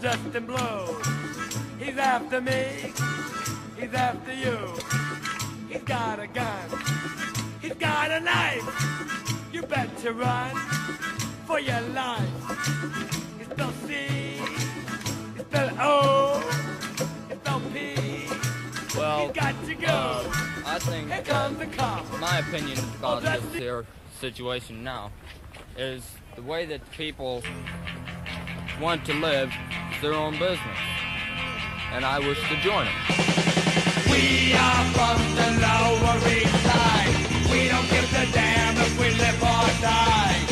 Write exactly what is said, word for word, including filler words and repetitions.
dressed in blue. He's after me, he's after you. He's got a gun, he's got a knife. You better run for your life. It's spelled C, it's spelled O, it's spelled P. Well, he's got to go. Uh, I think Here comes the cop. my opinion about Oh, this here situation now is the way that people want to live is their own business, and I wish to join it. We are from the Lower East Side. We don't give a damn if we live or die.